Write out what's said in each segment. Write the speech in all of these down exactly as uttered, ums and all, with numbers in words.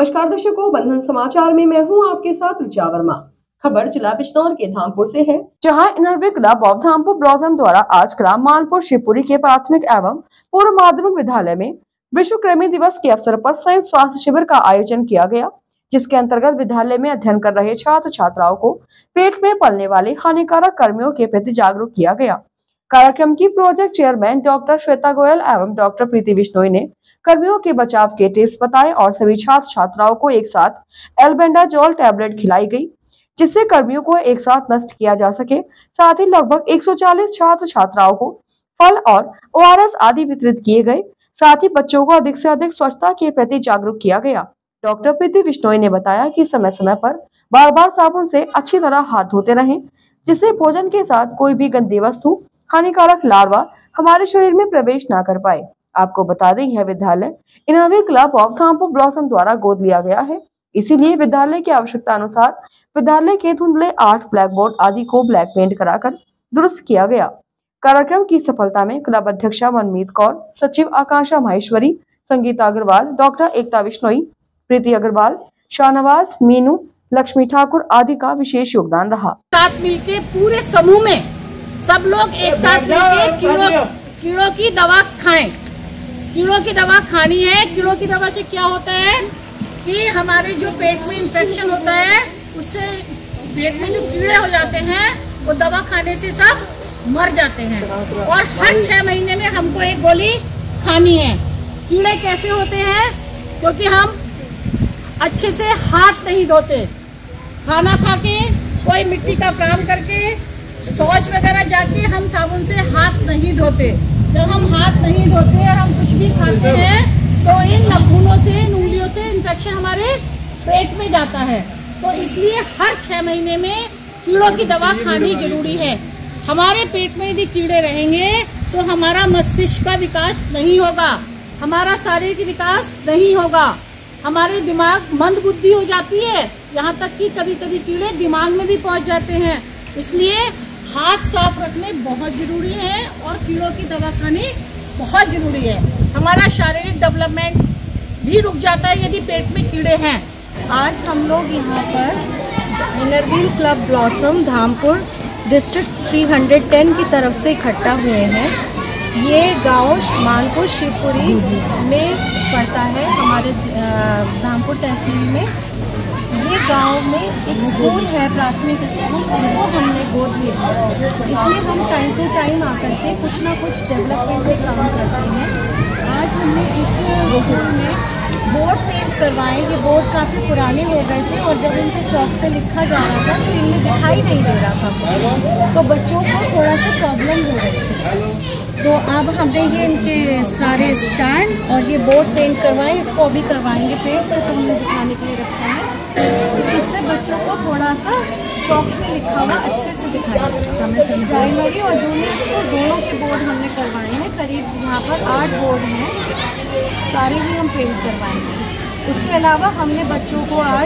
नमस्कार दर्शकों, बंधन समाचार में मैं हूं आपके साथ ऋचा वर्मा। खबर जिला बिजनौर के धामपुर से है, जहां Inner Wheel Club of Dhampur Blossom द्वारा आज ग्राम मालपुर शिवपुरी के प्राथमिक एवं पूर्व माध्यमिक विद्यालय में विश्व कृमि दिवस के अवसर पर संयुक्त स्वास्थ्य शिविर का आयोजन किया गया, जिसके अंतर्गत विद्यालय में अध्ययन कर रहे छात्र छात्राओं को पेट में पलने वाले हानिकारक कर्मियों के प्रति जागरूक किया गया। कार्यक्रम की project chairman doctor Shweta Goyal एवं डॉक्टर प्रीति बिश्नोई ने कर्मियों के बचाव के टिप्स बताए और सभी छात्र छात्राओं को एक साथ एल्बेंडाजोल टैबलेट खिलाई गई, जिससे कर्मियों को एक साथ नष्ट किया जा सके। साथ ही लगभग एक सौ चालीस छात्र छात्राओं को फल और ओ आर एस आदि वितरित किए गए। साथ ही बच्चों को अधिक से अधिक स्वच्छता के प्रति जागरूक किया गया। डॉक्टर प्रीति बिश्नोई ने बताया कि समय समय पर बार बार साबुन से अच्छी तरह हाथ धोते रहें, जिससे भोजन के साथ कोई भी गंदी वस्तु, हानिकारक लार्वा हमारे शरीर में प्रवेश न कर पाए। आपको बता दें, यह विद्यालय Inner Wheel Club of Dhampur Blossom द्वारा गोद लिया गया है, इसीलिए विद्यालय की आवश्यकता अनुसार विद्यालय के धुंधले आठ ब्लैक बोर्ड आदि को ब्लैक पेंट कराकर दुरुस्त किया गया। कार्यक्रम की सफलता में क्लब अध्यक्षा मनमीत कौर, सचिव आकांक्षा माहेश्वरी, संगीता अग्रवाल, डॉक्टर एकता बिश्नोई, प्रीति अग्रवाल, शाहनवाज, मीनू, लक्ष्मी ठाकुर आदि का विशेष योगदान रहा। साथ मिलके पूरे समूह में सब लोग एक साथ मिलकर कीड़ों कीड़ों की दवा खाएं। कीड़ों की दवा खानी है। कीड़ों की दवा से क्या होता है कि हमारे जो पेट में इन्फेक्शन होता है, उससे पेट में जो कीड़े हो जाते हैं वो दवा खाने से सब मर जाते हैं। और हर छह महीने में हमको एक गोली खानी है। कीड़े कैसे होते हैं? क्योंकि हम अच्छे से हाथ नहीं धोते, खाना खा के, कोई मिट्टी का काम करके, शौच वगैरह जाके हम साबुन से हाथ नहीं धोते। जब हम हाथ नहीं धोते और हम कुछ भी खाते हैं तो इन नाखूनों से, इन उंगलियों से इन्फेक्शन हमारे पेट में जाता है। तो इसलिए हर छह महीने में कीड़ों की दवा खानी जरूरी है। हमारे पेट में यदि कीड़े रहेंगे तो हमारा मस्तिष्क का विकास नहीं होगा, हमारा शारीरिक विकास नहीं होगा, हमारे दिमाग मंद बुद्धि हो जाती है, यहाँ तक कि कभी कभी कीड़े दिमाग में भी पहुँच जाते हैं। इसलिए हाथ साफ रखने बहुत जरूरी है और कीड़ों की दवा खानी बहुत जरूरी है। हमारा शारीरिक डेवलपमेंट भी रुक जाता है यदि पेट में कीड़े हैं। आज हम लोग यहाँ पर Inner Wheel Club Blossom Dhampur district तीन सौ दस की तरफ से इकट्ठा हुए हैं। ये गांव मालपुर शिवपुरी में पड़ता है, हमारे धामपुर तहसील में। ये गांव में एक स्कूल है, प्राथमिक स्कूल, इसको हमने गोद लिया। इसलिए हम टाइम टू टाइम आकर के कुछ ना कुछ डेवलपमेंट में काम करते हैं। आज हमने इस स्कूल में बोर्ड पेंट करवाए। ये बोर्ड काफ़ी पुराने हो गए थे और जब इनको चौक से लिखा जा रहा था तो इनमें दिखाई नहीं दे रहा था, तो बच्चों को थोड़ा सा प्रॉब्लम हो रही थी। तो अब हमने ये इनके सारे स्टैंड और ये बोर्ड पेंट करवाए, इसको अभी करवाएंगे पेंट, तो हमने दिखाने के लिए रखा है। इससे बच्चों को थोड़ा सा चौक से लिखा हुआ अच्छे से दिखाई देता है। प्राइमरी और जूनियर स्कूल दोनों के बोर्ड हमने करवाए हैं। करीब यहाँ पर आठ बोर्ड हैं, सारे ही हम पेंट करवाएंगे। उसके अलावा हमने बच्चों को आज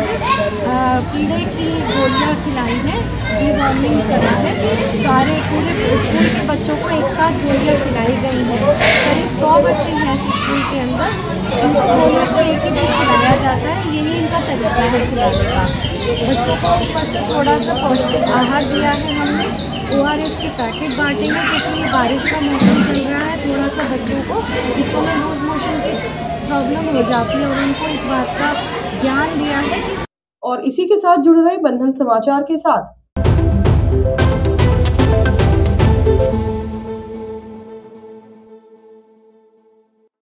कीड़े की गोलियाँ खिलाई हैं, डिवॉर्मिंग करा है। सारे पूरे स्कूल के बच्चों को एक साथ गोलियाँ खिलाई गई हैं। करीब सौ बच्चे हैं इस स्कूल के अंदर, इनको गोलियों को एक ही दिन खिलाया जाता है। यही इनका तरीका है खिलाने का। बच्चों को ऊपर से थोड़ा सा पौष्टिक आहार दिया है हमने। ओ आर एस के पैकेट बांटे हैं, क्योंकि ये बारिश का मौसम चल रहा है। थोड़ा सा बच्चों को इस समय लूज मोशन की प्रॉब्लम हो जाती है और उनको इस बात का ज्ञान दिया है। और इसी के साथ जुड़ रहे बंधन समाचार के साथ